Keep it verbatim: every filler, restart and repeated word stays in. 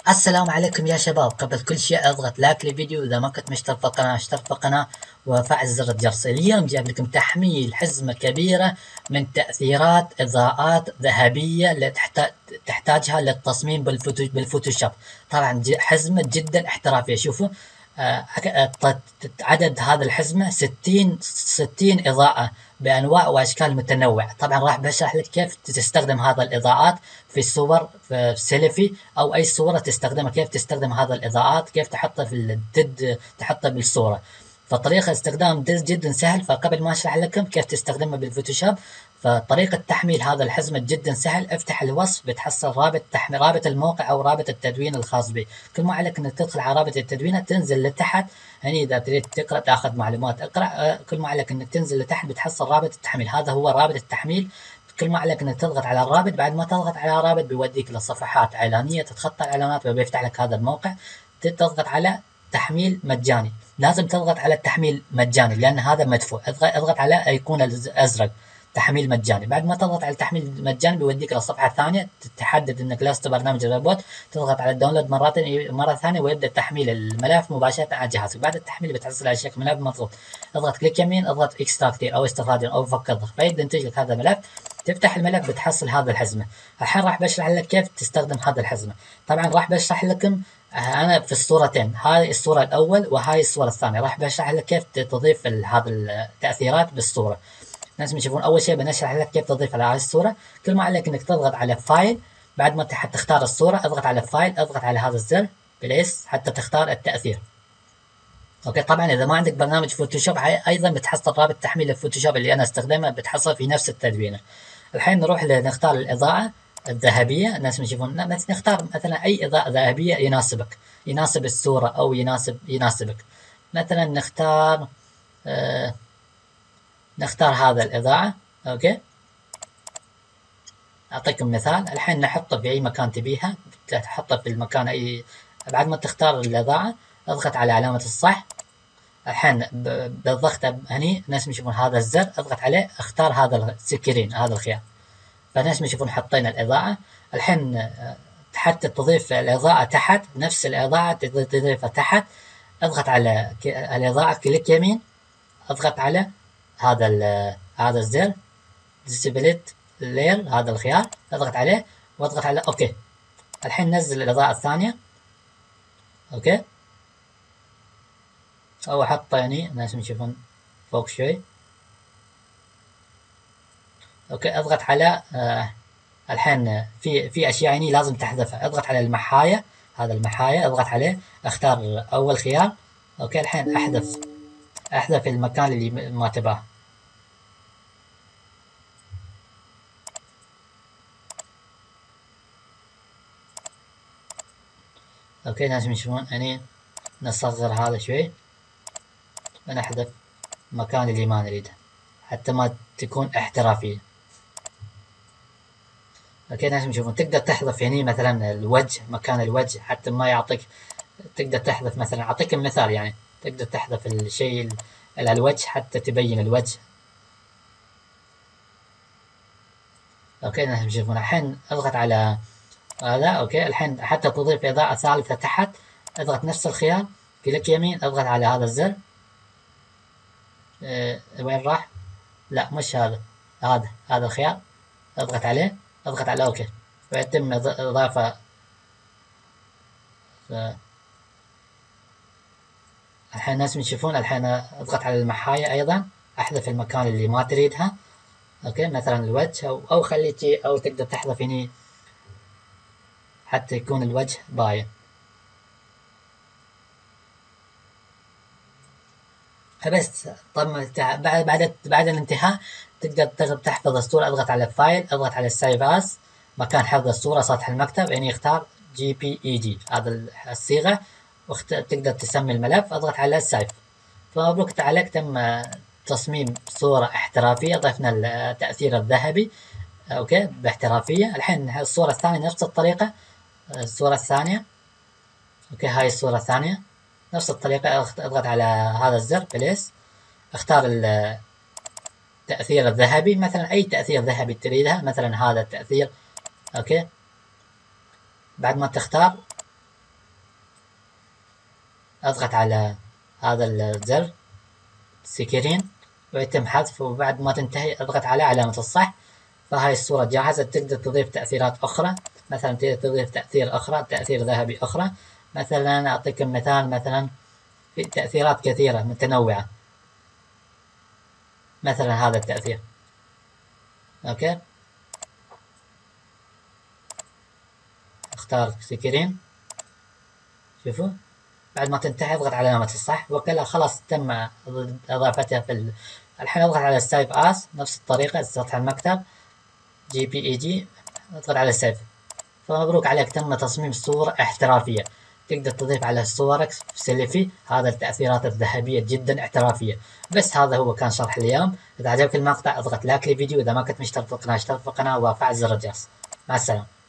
السلام عليكم يا شباب. قبل كل شيء اضغط لايك للفيديو، اذا ما كنت مشترك في القناة اشترك في القناة وفعل زر الجرس. اليوم جايب لكم تحميل حزمة كبيرة من تأثيرات اضاءات ذهبية اللي تحتاج تحتاجها للتصميم بالفوتو بالفوتوشوب. طبعا حزمة جدا احترافية. شوفوا آه عدد هذا الحزمة ستين ستين إضاءة بأنواع وأشكال متنوعة. طبعا راح بشرح لك كيف تستخدم هذا الإضاءات في الصور، في سيلفي أو أي صورة تستخدمها، كيف تستخدم هذا الإضاءات، كيف تحطها في التد تحطها بالصورة. فطريقة استخدام ديز جدا سهل. فقبل ما اشرح لكم كيف تستخدمها بالفوتوشوب، فطريقة تحميل هذا الحزمة جدا سهل. افتح الوصف بتحصل رابط تحميل، رابط الموقع او رابط التدوين الخاص به. كل ما عليك انك تدخل على رابط التدوين، تنزل لتحت هني اذا تريد تقرا تاخذ معلومات اقرا. كل ما عليك انك تنزل لتحت بتحصل رابط التحميل. هذا هو رابط التحميل. كل ما عليك انك تضغط على الرابط. بعد ما تضغط على الرابط بيوديك لصفحات اعلانيه تتخطى الاعلانات وبيفتح لك هذا الموقع. تضغط على تحميل مجاني. لازم تضغط على التحميل مجاني لان هذا مدفوع. اضغط على ايقونه الازرق تحميل مجاني. بعد ما تضغط على التحميل المجاني بيوديك للصفحه الثانيه، تحدد انك لست برنامج الروبوت، تضغط على الداونلود مرات مره ثانيه ويبدا تحميل الملف مباشره على جهازك. بعد التحميل بتحصل على شكل ملف مضغوط. اضغط كليك يمين، اضغط اكستراكت او استخراج او فك الضغط، فيبدا ينتج لك هذا الملف. تفتح الملف بتحصل هذا الحزمه. الحين راح بشرح لك كيف تستخدم هذا الحزمه. طبعا راح بشرح لكم انا في الصورتين، هاي الصوره الاول وهاي الصوره الثانيه. راح بشرح لك كيف تضيف هذه التاثيرات بالصوره. لازم يشوفون. اول شيء بنشرح لك كيف تضيف على هذه الصوره. كل ما عليك انك تضغط على فايل. بعد ما تختار الصوره اضغط على فايل، اضغط على هذا الزر بليس حتى تختار التاثير. اوكي. طبعا اذا ما عندك برنامج فوتوشوب ايضا بتحصل رابط تحميل الفوتوشوب اللي انا استخدمه، بتحصل في نفس التدوينه. الحين نروح نختار الاضاءه الذهبيه. الناس يشوفون نختار مثلا اي اضاءه ذهبيه يناسبك، يناسب الصوره او يناسب يناسبك. مثلا نختار آه نختار هذا الاضاءه. اوكي. اعطيكم مثال. الحين نحطه في اي مكان تبيها، تحطه في المكان اي. بعد ما تختار الاضاءه اضغط على علامه الصح. الحين بالضغط هني الناس يشوفون هذا الزر، اضغط عليه اختار هذا السكرين، هذا الخيار. فالناس يشوفون حطينا الاضاءه. الحين حتى تضيف الاضاءه تحت، نفس الاضاءه تضيفها تحت. اضغط على الاضاءه كليك يمين، اضغط على هذا هذا الزر ديسبليت لير، هذا الخيار اضغط عليه واضغط على اوكي. الحين نزل الاضاءه الثانيه. اوكي. او احط يعني الناس يشوفون فوق شوي. اوكي. اضغط على آه الحين في في اشياء يعني لازم تحذفها. اضغط على المحاية، هذا المحاية اضغط عليه، اختار اول خيار. اوكي. الحين احذف احذف المكان اللي ما تباه. اوكي. لازم يشوفون يعني نصغر هذا شوي ونحذف المكان اللي ما نريده حتى ما تكون احترافية. اوكي. لازم يشوفون تقدر تحذف يعني مثلا الوجه، مكان الوجه حتى ما يعطيك. تقدر تحذف مثلا، اعطيك مثال يعني تقدر تحذف الشيء على الوجه حتى تبين الوجه. اوكي. لازم يشوفون. الحين اضغط على هذا. اوكي. الحين حتى تضيف اضاءة ثالثة تحت اضغط نفس الخيار كليك يمين، اضغط على هذا الزر. اه وين راح؟ لا مش هذا، هذا هذا الخيار اضغط عليه، اضغط على اوكي ويتم اضافة. الحين الناس يشوفون. الحين اضغط على المحاية ايضا، احذف المكان اللي ما تريدها. اوكي. مثلا الوجه او او خليتي او تقدر تحذف هني حتى يكون الوجه باين. فبس طبعا بعد بعد بعد الانتهاء تقدر تحفظ الصورة. اضغط على فايل، اضغط على سيف اس، مكان حفظ الصورة سطح المكتب، يعني اختار جي بي اي جي هذا الصيغة، وتقدر تسمي الملف. اضغط على السيف. فمبروك عليك، تم تصميم صورة احترافية. ضفنا التأثير الذهبي اوكي باحترافية. الحين الصورة الثانية نفس الطريقة. الصورة الثانية اوكي، هاي الصورة الثانية نفس الطريقة. اضغط على هذا الزر بليس، اختار التأثير الذهبي، مثلا اي تأثير ذهبي تريدها، مثلا هذا التأثير. اوكي. بعد ما تختار اضغط على هذا الزر سكرين ويتم حذف، وبعد ما تنتهي اضغط على علامة الصح. فهاي الصورة جاهزة. تقدر تضيف تأثيرات أخرى، مثلا تقدر تضيف تأثير أخرى، تأثير ذهبي أخرى. مثلا أعطيكم مثال، مثلا في تأثيرات كثيرة متنوعة، مثلا هذا التأثير. أوكي، اختار سكرين، شوفوا بعد ما تنتهي اضغط على علامة الصح وكذا خلاص تم اضافتها في ال... الحين اضغط على سيف اس نفس الطريقة، سطح المكتب جي بي اي جي، اضغط على سيف. فمبروك عليك، تم تصميم صورة احترافية. تقدر تضيف على صورك سيلفي. هذا التأثيرات الذهبية جدا احترافية. بس هذا هو كان شرح اليوم. إذا عجبك المقطع اضغط لايك للفيديو، إذا ما كنت مشترك في القناة اشترك في القناة وفعل زر الجرس. مع السلامة.